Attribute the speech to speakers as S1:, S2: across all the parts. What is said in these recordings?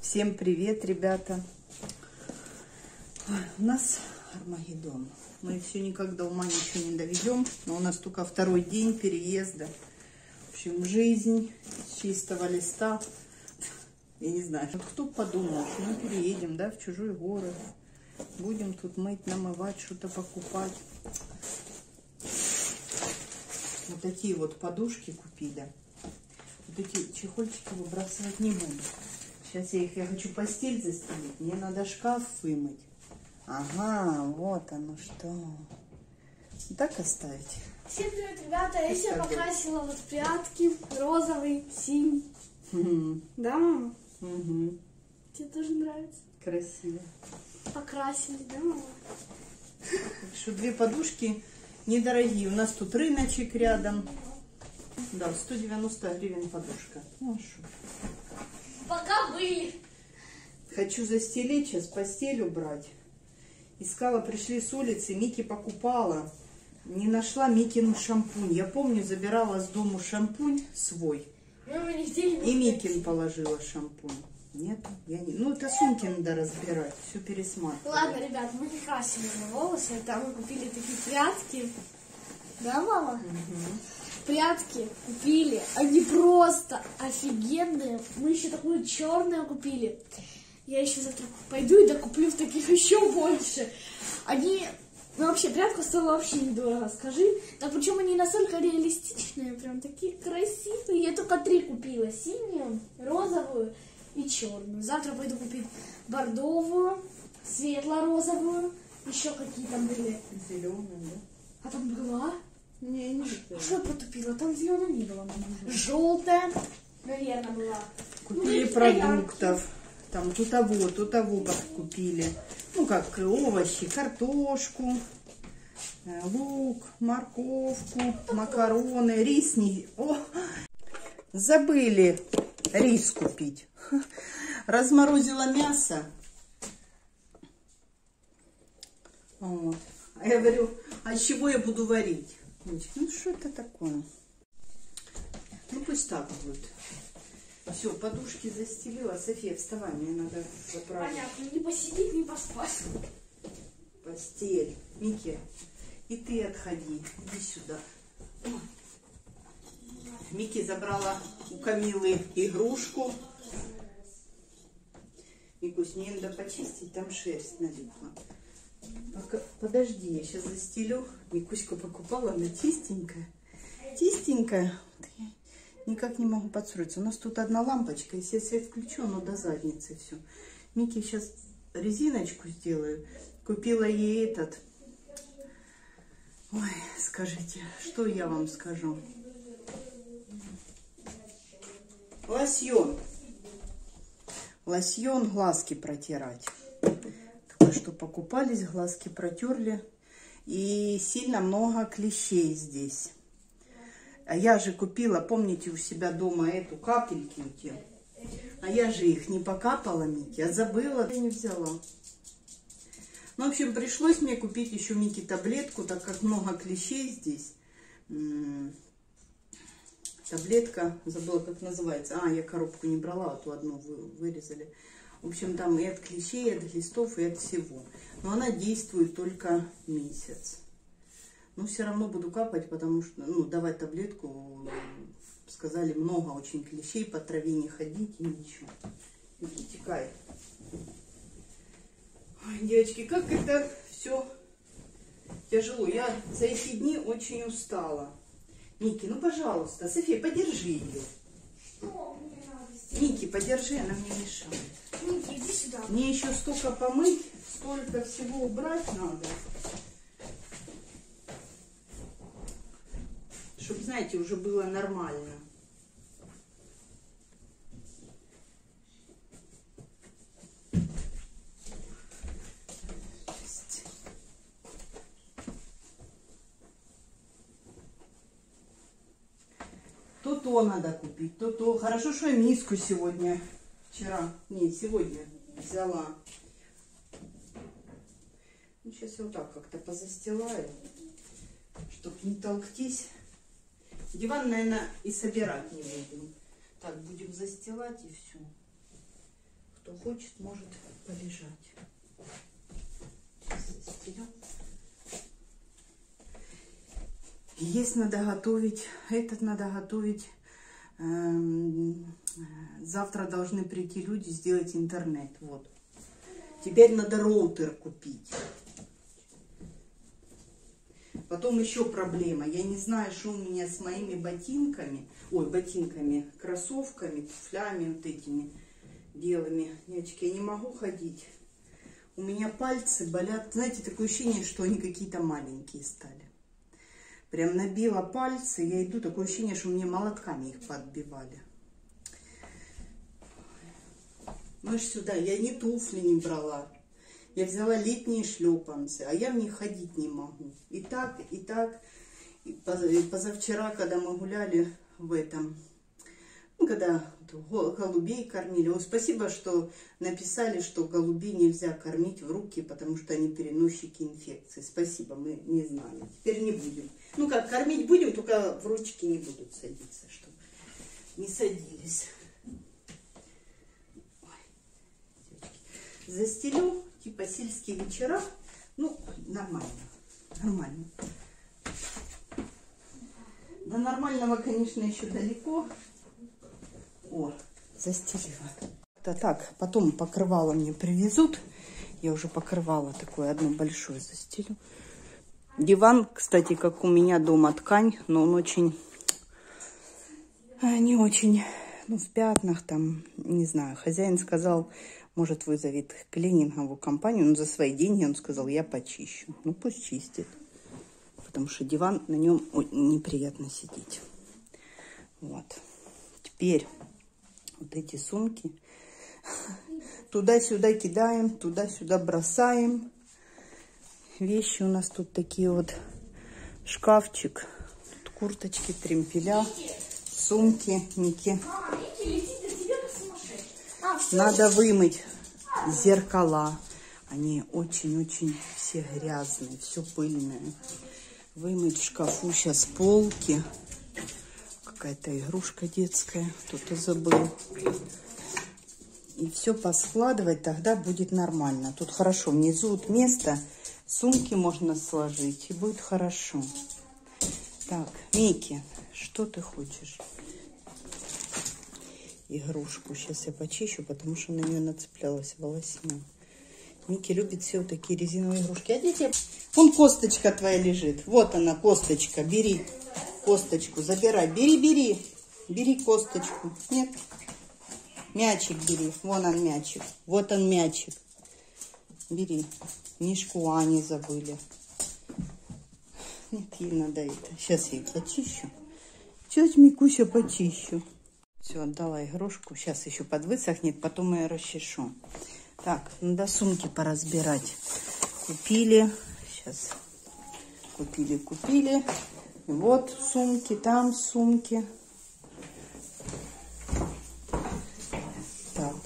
S1: Всем привет, ребята! У нас Армагеддон. Мы все никак до ума ничего не доведем, но у нас только второй день переезда. В общем, жизнь с чистого листа. Я не знаю, кто подумал, что мы переедем, да, в чужой город. Будем тут мыть, намывать, что-то покупать. Вот такие вот подушки купили. Вот эти чехольчики выбрасывать не буду. Сейчас я хочу постель застелить. Мне надо шкаф вымыть. Ага, вот оно что. Вот так оставить.
S2: Всем привет, ребята. Я себе покрасила вот прятки. Розовый, синий. Да, мама? Тебе тоже нравится?
S1: Красиво.
S2: Покрасили, да, мама?
S1: Так что две подушки недорогие. У нас тут рыночек рядом. Да, 190 гривен подушка. Ну, шо.
S2: Пока были.
S1: Хочу застелить, сейчас постель убрать. Искала, пришли с улицы, Мики покупала. Не нашла Микину шампунь. Я помню, забирала с дому шампунь свой. И Микин положила шампунь. Нет, я не... Ну, это сумки надо разбирать, все пересматривать.
S2: Ладно, ребят, мы не красили на волосы. Там мы купили такие прятки. Да, мама? Прятки купили. Они просто офигенные. Мы еще такую черную купили. Я еще завтра пойду и докуплю в таких еще больше. Они... Ну, вообще, прятка стоила вообще недорого, скажи. Так причем они настолько реалистичные, прям такие красивые. Я только 3 купила. Синюю, розовую и черную. Завтра пойду купить бордовую, светло-розовую. Еще какие там были.
S1: Зеленая, да?
S2: А там была?
S1: Не видела.
S2: Что я потупила? Там зеленая не было. Желтая, наверное, была.
S1: Купили продуктов. Там тут того купили. Ну, как овощи, картошку, лук, морковку, макароны, рис не... О, забыли рис купить. Разморозила мясо. Вот. А я говорю, а из чего я буду варить? Ну, что это такое? Ну, пусть так будет. Все, подушки застелила. София, вставай, мне надо заправить.
S2: Понятно, не посидеть, не поспать.
S1: Постель. Мики, и ты отходи. Иди сюда. Мики забрала у Камилы игрушку. Микусь, мне надо почистить, там шерсть налипла. Пока... Подожди, я сейчас застелю. Микуську покупала, она чистенькая. Чистенькая. Никак не могу подстроиться. У нас тут одна лампочка, если свет включен, но до задницы все. Мики сейчас резиночку сделаю. Купила ей этот. Ой, скажите, что я вам скажу? Лосьон. Лосьон глазки протирать. Только что покупались, глазки протерли. И сильно много клещей здесь. А я же купила, помните, у себя дома эту капельки эти. А я же их не покапала, Мики, а забыла, я не взяла. Ну, в общем, пришлось мне купить еще Мики таблетку, так как много клещей здесь. Таблетка, забыла, как называется. А, я коробку не брала, а то одну вырезали. В общем, там и от клещей, и от глистов, и от всего. Но она действует только месяц. Но все равно буду капать, потому что, ну, давать таблетку, сказали, много очень клещей, по траве не ходить и ничего. Текай. Ой, девочки, как это все тяжело. Я за эти дни очень устала. Мики, ну, пожалуйста, София, подержи ее.
S2: Что мне надо сделать?
S1: Мики, подержи, она мне мешает.
S2: Мики, иди сюда.
S1: Мне еще столько помыть, столько всего убрать надо. Чтобы, знаете, уже было нормально. То надо купить, то. Хорошо, что я миску сегодня, сегодня взяла. Ну, сейчас я вот так как-то позастилаю, чтобы не толктись. Диван, наверное, и собирать не будем. Так, будем застилать и все. Кто хочет, может полежать. Сейчас застелю. Есть надо готовить, этот надо готовить. Завтра должны прийти люди сделать интернет. Вот. Теперь надо роутер купить. Потом еще проблема. Я не знаю, что у меня с моими ботинками. Ой, ботинками, кроссовками, туфлями вот этими белыми. Девочки, я не могу ходить. У меня пальцы болят. Знаете, такое ощущение, что они какие-то маленькие стали. Прям набила пальцы. Я иду, такое ощущение, что мне молотками их подбивали. Мы ж сюда, я ни туфли не брала. Я взяла летние шлепанцы, а я в них ходить не могу. И так, и так. И позавчера, когда мы гуляли в этом, ну, когда голубей кормили. О, спасибо, что написали, что голубей нельзя кормить в руки, потому что они переносчики инфекции. Спасибо, мы не знали. Теперь не будем. Ну как, кормить будем, только в ручки не будут садиться, чтобы не садились. Застелю, типа сельские вечера. Ну, нормально. Нормально. До нормального, конечно, еще далеко. О, застелила. Да так, потом покрывало мне привезут. Я уже покрывало такое одно большое застелю. Диван, кстати, как у меня дома ткань, но он очень, не очень, ну, в пятнах там, не знаю. Хозяин сказал, может, вызовет клининговую компанию, но за свои деньги он сказал, я почищу. Ну, пусть чистит, потому что диван, на нем неприятно сидеть. Вот. Теперь вот эти сумки туда-сюда кидаем, туда-сюда бросаем. Вещи у нас тут такие вот, шкафчик, тут курточки, тремпеля, сумки, Ники. Надо вымыть зеркала. Они очень-очень все грязные, все пыльное. Вымыть в шкафу сейчас полки. Какая-то игрушка детская, кто-то забыл. И все поскладывать, тогда будет нормально. Тут хорошо, внизу вот место, сумки можно сложить, и будет хорошо. Так, Мики, что ты хочешь? Игрушку сейчас я почищу, потому что на нее нацеплялась волосня. Мики любит все вот такие резиновые игрушки. А дети... Вон косточка твоя лежит. Вот она, косточка. Бери косточку, забирай. Бери, бери. Бери косточку. Нет. Мячик бери. Вон он мячик. Вот он мячик. Бери. Мишку Ани забыли. Нет, ей надо это. Сейчас я их почищу. Сейчас Микуся почищу. Все, отдала игрушку. Сейчас еще подвысохнет, потом я расчешу. Так, надо сумки поразбирать. Купили. Сейчас. Купили. Вот сумки, там сумки. Так.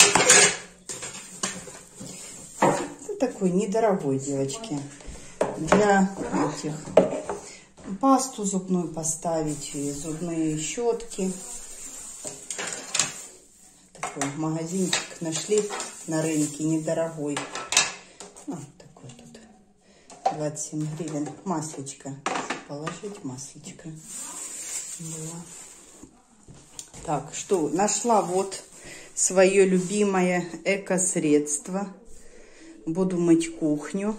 S1: Ну, такой недорогой, девочки. Для этих. Пасту зубную поставить, и зубные щетки. Такой магазинчик нашли на рынке, недорогой. Вот такой тут. 27 гривен. Маслечко. Положить маслечко. Было. Так, что? Нашла вот свое любимое эко-средство. Буду мыть кухню.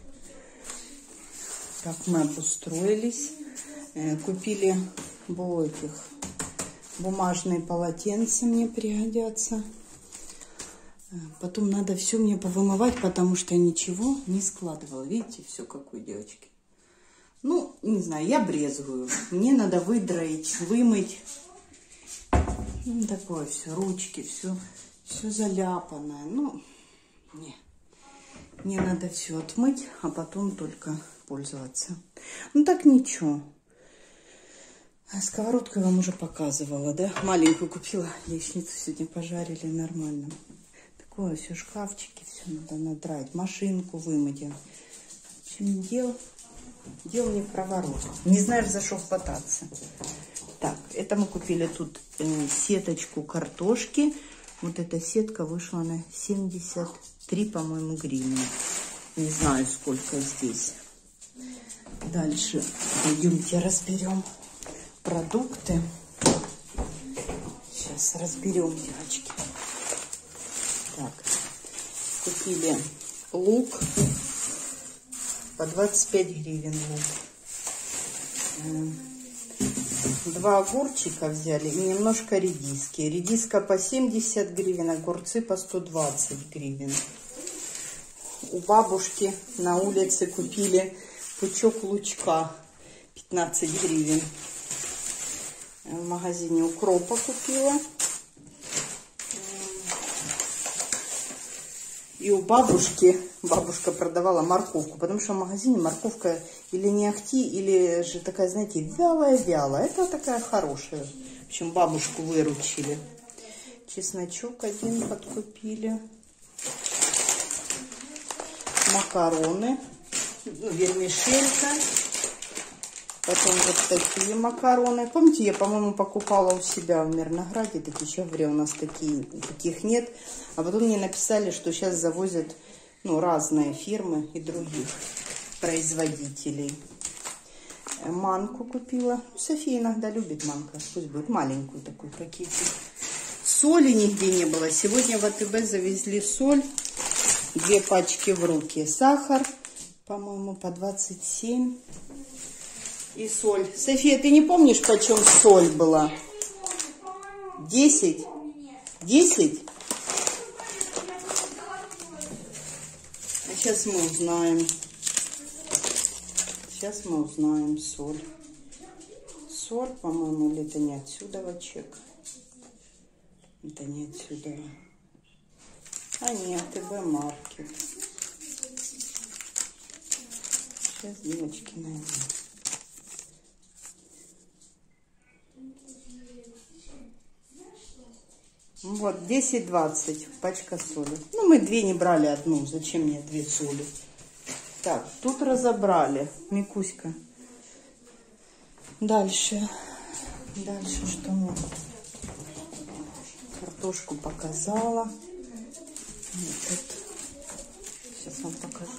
S1: Так, мы обустроились. Купили этих бумажные полотенца, мне пригодятся. Потом надо все мне повымывать, потому что я ничего не складывала. Видите, все как у девочки. Ну, не знаю, я брезгую. Мне надо выдроить, вымыть. Ну, такое все, ручки, все заляпанное. Ну, не. Мне надо все отмыть, а потом только пользоваться. Ну, так ничего. Сковородку я вам уже показывала, да? Маленькую купила, яичницу сегодня пожарили, нормально. Такое все, шкафчики, все надо надрать. Машинку вымыть. В общем, дел не в проворот. Не знаешь, за что хвататься. Так, это мы купили тут сеточку картошки, Вот эта сетка вышла на 73, по-моему, гривны. Не знаю, сколько здесь. Дальше пойдемте разберем продукты. Сейчас разберем, девочки. Так, купили лук по 25 гривен лук. 2 огурчика взяли и немножко редиски. Редиска по 70 гривен, огурцы по 120 гривен. У бабушки на улице купили пучок лучка 15 гривен. В магазине укропа купила. И у бабушки, бабушка продавала морковку, потому что в магазине морковка или не ахти, или же такая, знаете, вялая-вялая. Это такая хорошая. В общем, бабушку выручили. Чесночок один подкупили. Макароны. Вермишелька. Потом вот такие макароны. Помните, я, по-моему, покупала у себя в Мирнограде. Так еще в Ре у нас таких нет. А потом мне написали, что сейчас завозят, ну, разные фирмы и других производителей. Манку купила. София иногда любит манка. Пусть будет маленькую такую пакетик. Соли нигде не было. Сегодня в АТБ завезли соль. 2 пачки в руки. Сахар, по-моему, по 27. И соль. София, ты не помнишь, почем соль была? 10? 10? А сейчас мы узнаем. Сейчас мы узнаем соль. Соль, по-моему, или это не отсюда чек? Это не отсюда. А нет, ТБ маркет. Сейчас, девочки, найдем. Вот, 10-20 пачка соли. Ну, мы 2 не брали, одну. Зачем мне 2 соли? Так, тут разобрали. Микуська. Дальше. Дальше что мы? Картошку показала. Вот. Сейчас вам покажу.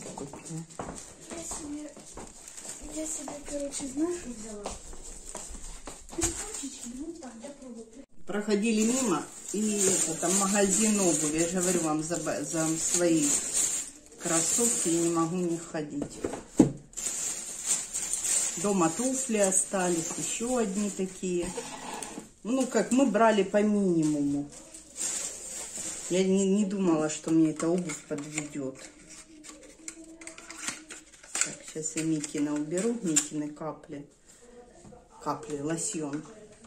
S2: Я себе, короче, знаешь, взяла.
S1: Проходили мимо, и это магазин обуви. Я же говорю вам за свои кроссовки, я не могу в них ходить. Дома туфли остались, еще одни такие. Ну, как мы брали по минимуму. Я не думала, что мне эта обувь подведет. Так, сейчас я Микина уберу, Микины капли. Капли, лосьон.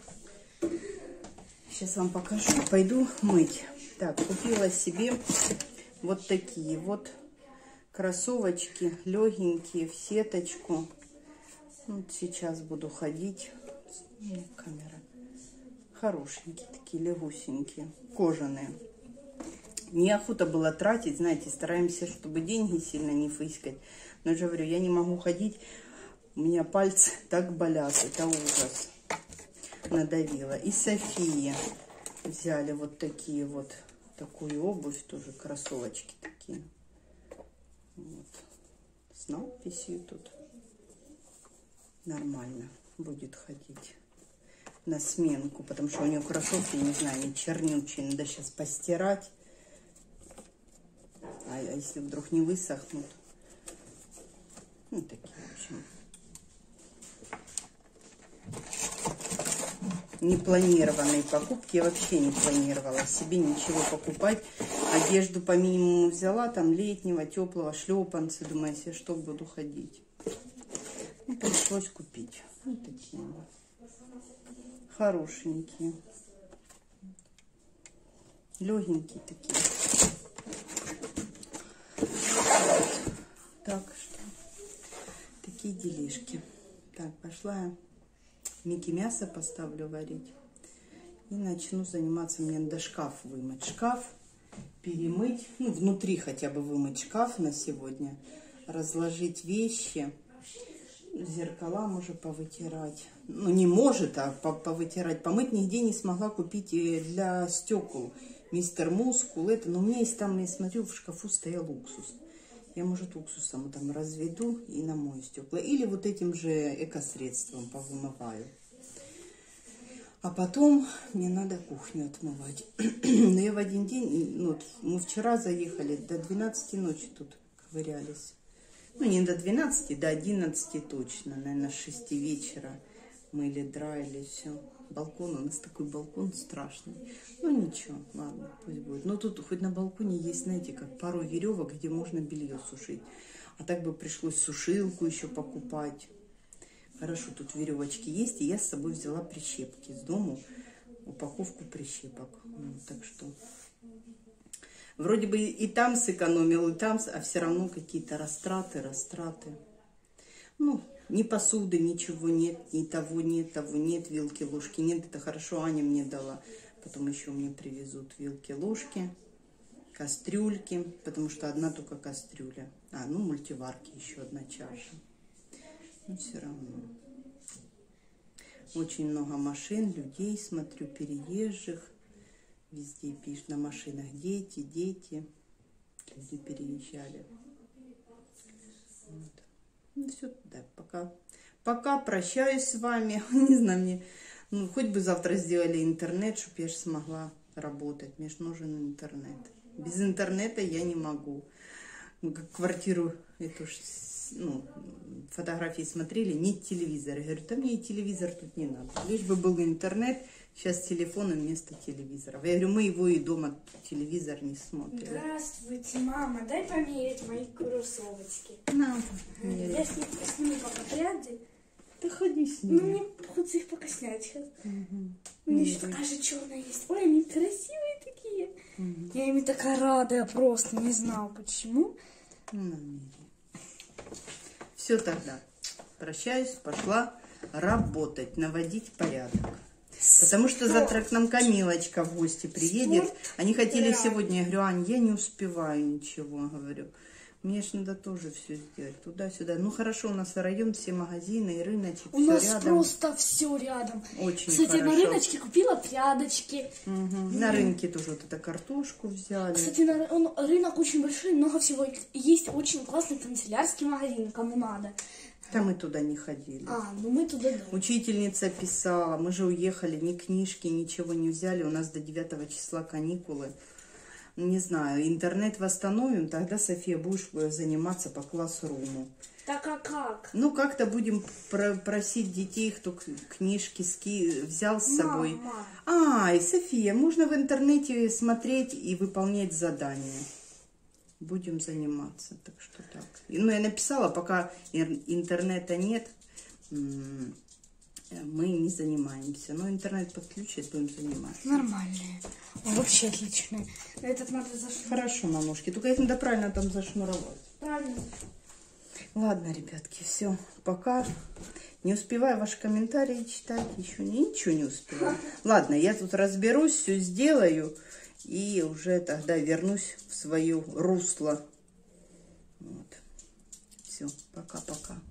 S1: Сейчас вам покажу. Пойду мыть. Так, купила себе вот такие вот кроссовочки. Легенькие, в сеточку. Вот сейчас буду ходить. Камера. Хорошенькие такие, легусенькие. Кожаные. Неохота было тратить, знаете, стараемся, чтобы деньги сильно не фыскать. Но я же говорю, я не могу ходить. У меня пальцы так болят. Это ужас. Надавила. И София взяли вот такие вот, такую обувь, тоже кроссовочки такие. Вот. С надписью тут. Нормально будет ходить на сменку, потому что у нее кроссовки, не знаю, они чернючие, надо сейчас постирать. А если вдруг не высохнут? Ну, такие, в общем. Непланированные покупки. Я вообще не планировала себе ничего покупать. Одежду по минимуму взяла, там летнего, теплого, шлепанцы. Думаю, если что, буду ходить. Ну, пришлось купить. Вот такие вот. Хорошенькие. Легенькие такие. Так что, такие делишки. Так, пошла я Микки мясо поставлю варить. И начну заниматься. Мне надо шкаф вымыть. Шкаф перемыть. Ну, внутри хотя бы вымыть шкаф на сегодня. Разложить вещи. Зеркала можно повытирать. Ну, не может, а повытирать. Помыть нигде не смогла купить и для стекол Мистер Мускул, это. Но у меня есть там, я смотрю, в шкафу стоял уксус. Я, может, уксусом там разведу и намою стекла. Или вот этим же экосредством повымываю. А потом мне надо кухню отмывать. Но я в один день, ну, мы вчера заехали, до 12 ночи тут ковырялись. Ну, не до 12, до 11 точно, наверное, с 6 вечера мыли, драили, все. Балкон, у нас такой балкон страшный. Ну, ничего, ладно, пусть будет. Но тут хоть на балконе есть, знаете, как пару веревок, где можно белье сушить. А так бы пришлось сушилку еще покупать. Хорошо, тут веревочки есть, и я с собой взяла прищепки с дому, упаковку прищепок. Вот, так что вроде бы и там сэкономил, и там, а все равно какие-то растраты. Ну, ни посуды, ничего нет, ни того нет, вилки, ложки нет. Это хорошо, Аня мне дала. Потом еще мне привезут вилки, ложки, кастрюльки, потому что одна только кастрюля. А, ну, мультиварки еще одна чаша. Но все равно. Очень много машин, людей, смотрю, переезжих. Везде пишут на машинах дети. Люди переезжали. Вот. Ну все, да, пока прощаюсь с вами. Не знаю, мне, ну, хоть бы завтра сделали интернет, чтобы я же смогла работать. Мне же нужен интернет. Без интернета я не могу. Мы как квартиру эту, ну, фотографии смотрели, нет телевизора. Я говорю, да мне и телевизор тут не надо. Лишь бы был интернет, сейчас телефон вместо телевизора. Я говорю, мы его и дома телевизор не смотрим.
S2: Здравствуйте, мама, дай померить мои кроссовочки.
S1: Надо.
S2: Я сниму пока пряди.
S1: Да ходи с ними.
S2: Ну, мне хочется их пока снять сейчас. У меня еще такая же черная есть. Ой, они красивые такие. Я ими такая рада, я просто не знала почему.
S1: Все тогда. Прощаюсь, пошла работать, наводить порядок. Потому что завтра к нам Камилочка в гости приедет. Они хотели сегодня, я говорю, Ань, я не успеваю ничего, говорю. Мне ж надо тоже все сделать, туда-сюда. Ну хорошо, у нас район, все магазины и рыночек,
S2: У нас
S1: рядом.
S2: просто все рядом.
S1: Очень
S2: Кстати,
S1: хорошо.
S2: на рыночке купила прядочки.
S1: На рынке тоже вот эту картошку взяли.
S2: Кстати, рынок очень большой, много всего. Есть очень классный канцелярский магазин, кому надо.
S1: Да мы туда не ходили.
S2: Ну мы туда, да.
S1: Учительница писала, мы же уехали, ни книжки, ничего не взяли. У нас до 9 числа каникулы. Не знаю, интернет восстановим, тогда, София, будешь заниматься по классруму.
S2: Так а как?
S1: Ну, как-то будем просить детей, кто книжки взял с собой.
S2: Мама.
S1: И София, можно в интернете смотреть и выполнять задания. Будем заниматься, так что так. Ну, я написала, пока интернета нет, мы не занимаемся. Но интернет подключит, будем заниматься.
S2: Нормальные. Вообще отличные. Этот надо зашнуровать.
S1: Хорошо, мамушки. Только их надо правильно там зашнуровать.
S2: Правильно.
S1: Ладно, ребятки, все. Пока. Не успеваю ваши комментарии читать. Еще ничего не успеваю. Ладно, я тут разберусь, все сделаю. И уже тогда вернусь в свое русло. Вот. Все, пока-пока.